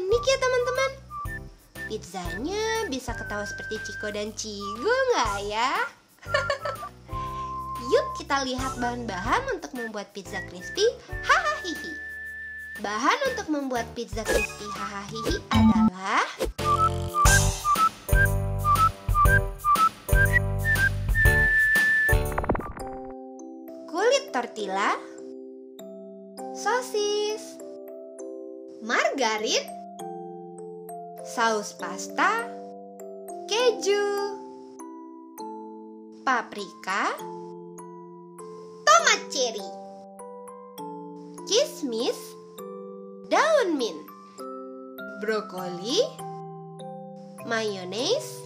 unik ya teman-teman. Pizzanya bisa ketawa seperti Ciko dan Cigo nggak ya? Yuk kita lihat bahan-bahan untuk membuat pizza crispy hahaha. Bahan untuk membuat pizza crispy hahaha adalah kulit tortilla, sosis, margarin, saus pasta, keju, paprika, tomat cherry, kismis, daun mint, brokoli, mayones.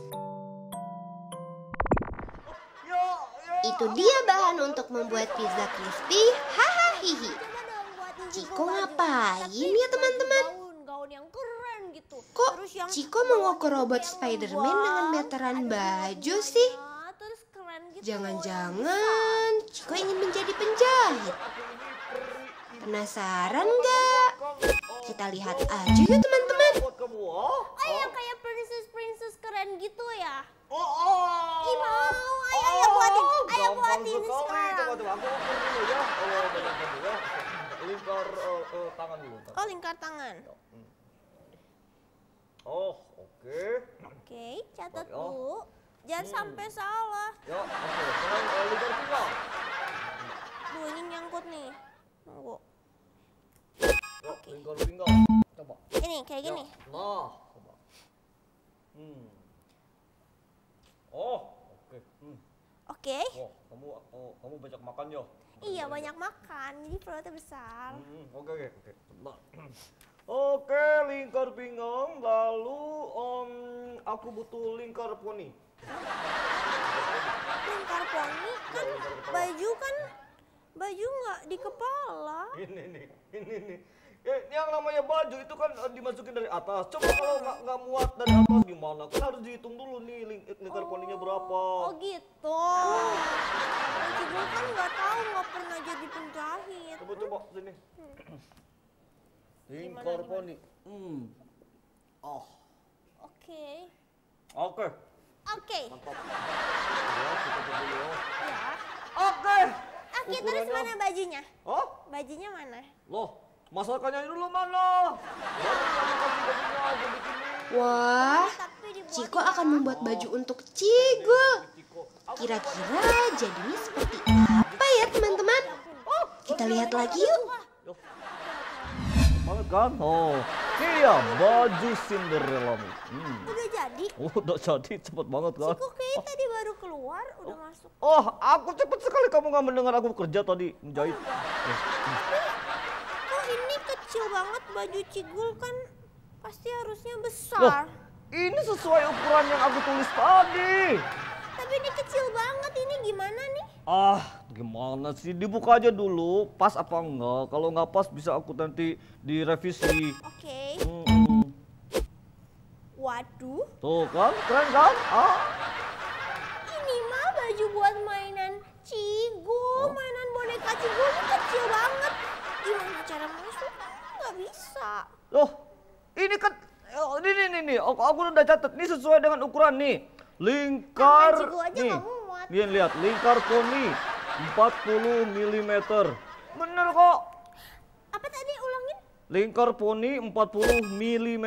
Itu dia bahan untuk membuat pizza crispy hahaha. Ciko ngapain ya teman-teman? Gaun yang keren gitu. Kok Ciko mengukur robot Spider-Man dengan meteran baju sih? Terus keren gitu. Jangan-jangan Ciko ingin menjadi penjahit. Penasaran nggak? Kita lihat aja yuk teman-teman. Oh yang kayak princess keren gitu ya? Ih mau, ayo buatin sekarang. Coba aku ukur dulu ya. Lingkar tangan dulu. Oh lingkar tangan. Oh oke. Oke, catat dulu. Jangan sampai salah. Ya oke. Sekarang lingkar pinggang. Duh ini nyangkut nih. Tunggu. Oke. Lingkar pinggang. Coba. Ini kayak gini. Nah, coba. Oh, oke. Oke. Wah, kamu banyak makan ya? Iya banyak makan, jadi perutnya besar. Oke. Nah. Oke, lingkar pinggang. Lalu aku butuh lingkar poni. Lingkar poni kan baju nggak di kepala. Ini nih. Yang namanya baju itu kan dimasukin dari atas. Coba kalau nggak muat dari atas gimana? Kan harus dihitung dulu nih lingkar poninya berapa. Oh gitu. Cigo kan nggak tahu, nggak pernah jadi penjahit. Coba sini. Lingkar poni. Oke. Mantap. Ya, kita coba dulu. Ya. Oke. Oke, terus mana bajunya? Oh? Bajunya mana? Loh, masakannya dulu mana? Baru kamu kasih bajunya aku bikinin. Wah, Ciko akan membuat baju untuk Cigo. Kira-kira jadinya seperti apa ya teman-teman? Kita lihat lagi yuk. Banget kan? Oh, iya baju Cinderella nih. Udah jadi? Udah jadi, cepet banget kan? Ciko kayak tadi baru keluar, udah masuk. Oh, aku cepet sekali kamu nggak mendengar aku kerja tadi menjahit. Kok ini kecil banget baju Cigul kan pasti harusnya Loh, besar. ini sesuai ukuran yang aku tulis tadi. Tapi ini kecil banget, ini gimana nih? Gimana sih? Dibuka aja dulu, pas apa enggak? Kalau nggak pas bisa aku nanti direvisi. Oke. Waduh. Tuh kan, keren kan? Ini mah baju buat mainan Cigo, mainan boneka Cigo ini kecil banget. Gimana cara masuk? Nggak bisa. Loh, ini kan, ini, aku udah catat. Ini sesuai dengan ukuran nih. Lingkar, Cigo aja nih, nggak muat. lihat, lingkar poni 40 mm. Bener kok. Apa tadi ulangin? Lingkar poni 40 mm.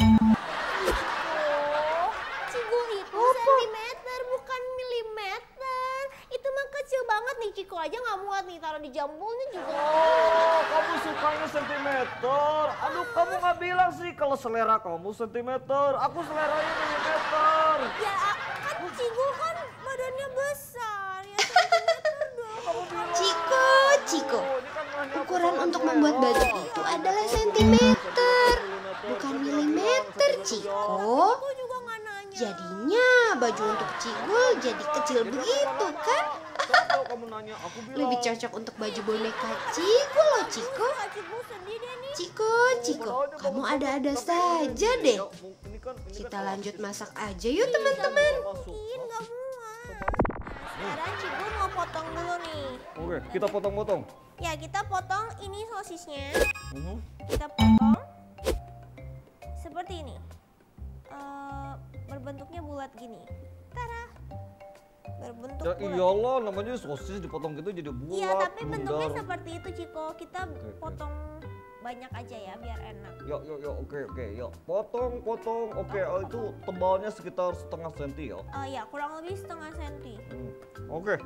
Oh, Cigo itu sentimeter bukan milimeter. Itu mah kecil banget nih, Ciko aja nggak muat nih, taruh di jambulnya juga. Oh, kamu sukanya sentimeter. Aduh, kamu nggak bilang sih kalau selera kamu sentimeter. Aku seleranya milimeter. Ya kan Cigo kan badannya besar, ya sentimeter dong. Kamu bilang. Ciko. Ukuran untuk membuat baju itu adalah sentimeter, bukan milimeter, Ciko. Aku juga nggak nanya. Jadinya baju untuk Cigul jadi kecil begitu kan? Kalau kamu nanya, aku bilang. Lebih cocok untuk baju boneka Cigul loh, Ciko. Cigo sedih deh nih. Ciko, kamu ada-ada saja deh. Kita lanjut masak aja yuk teman-teman. Mungkin nggak muat. Sekarang Cigo mau potong dulu nih. Oke, kita potong-potong. Ya kita potong ini sosisnya. Kita potong seperti ini. Berbentuknya bulat gini. Tada. Berbentuk Ya bulat. iyalah, namanya sosis dipotong gitu jadi bulat. Iya, tapi bentuknya bundar. seperti itu, Ciko. Kita Oke. potong banyak aja ya biar enak. Yuk, oke, yuk. Potong. Oke, itu tebalnya sekitar setengah senti ya. Ya, kurang lebih setengah senti. Oke.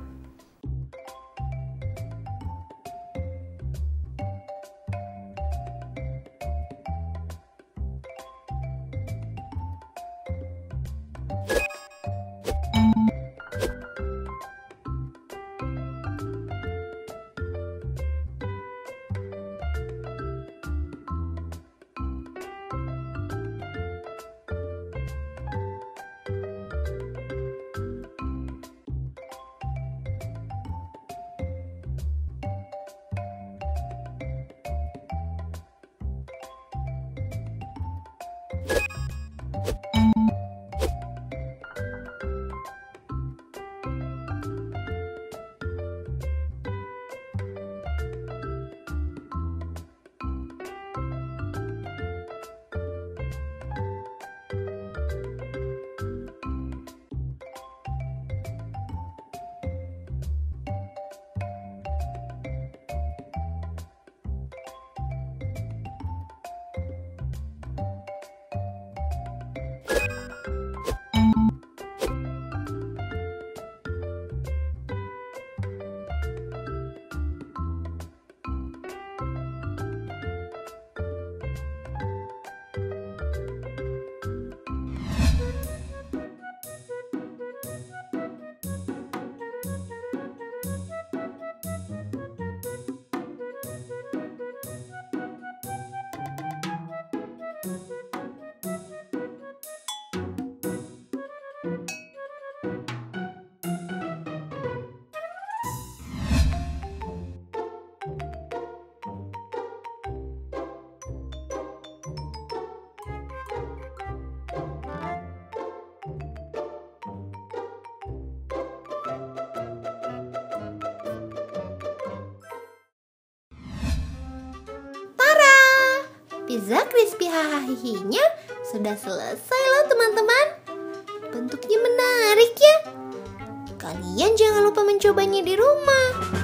Pizza crispy hahahihinya sudah selesai loh teman-teman. Bentuknya menarik ya. Kalian jangan lupa mencobanya di rumah.